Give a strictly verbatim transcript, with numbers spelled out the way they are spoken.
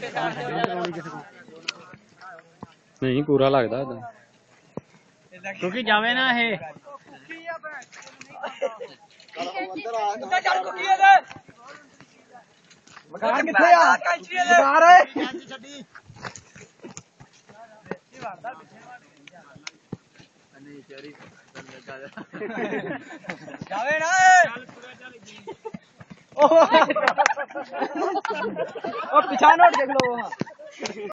नहीं पूरा लगता क्योंकि जावे ना ये ਜਾਵੇ ਨਾ ਉਹ ਪਿਛਾ ਨੋਟ ਦੇਖ ਲੋ